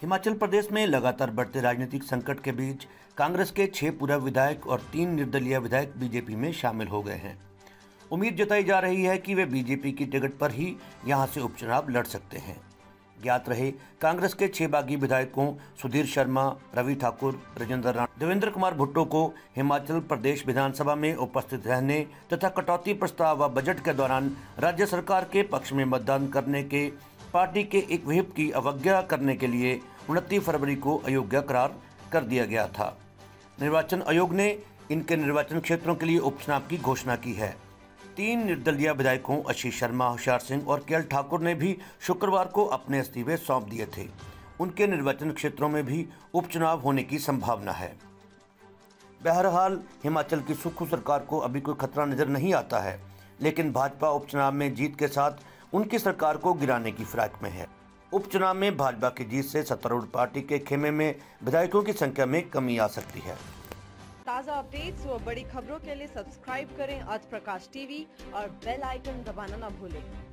हिमाचल प्रदेश में लगातार बढ़ते राजनीतिक संकट के बीच कांग्रेस के 6 पूर्व विधायक और 3 निर्दलीय विधायक बीजेपी में शामिल हो गए हैं। उम्मीद जताई जा रही है कि वे बीजेपी की टिकट पर ही यहां से उपचुनाव लड़ सकते हैं। ज्ञात रहे, कांग्रेस के 6 बागी विधायकों सुधीर शर्मा, रवि ठाकुर, राजेंद्र राणा, देवेंद्र कुमार भुट्टो को हिमाचल प्रदेश विधानसभा में उपस्थित रहने तथा कटौती प्रस्ताव व बजट के दौरान राज्य सरकार के पक्ष में मतदान करने के पार्टी के एक व्हिप की अवज्ञा करने के लिए 29 फरवरी को अयोग्य करार कर दिया गया था। निर्वाचन आयोग ने इनके निर्वाचन क्षेत्रों के लिए उपचुनाव की घोषणा की है। 3 निर्दलीय विधायकों आशीष शर्मा, होशियार सिंह और केएल ठाकुर ने भी शुक्रवार को अपने इस्तीफे सौंप दिए थे। उनके निर्वाचन क्षेत्रों में भी उपचुनाव होने की संभावना है। बहरहाल हिमाचल की सुक्खू सरकार को अभी कोई खतरा नजर नहीं आता है, लेकिन भाजपा उपचुनाव में जीत के साथ उनकी सरकार को गिराने की फिराक में है। उपचुनाव में भाजपा की जीत से सत्तारूढ़ पार्टी के खेमे में विधायकों की संख्या में कमी आ सकती है। ताज़ा अपडेट्स व बड़ी खबरों के लिए सब्सक्राइब करें आज प्रकाश टीवी और बेल आइकन दबाना न भूलें।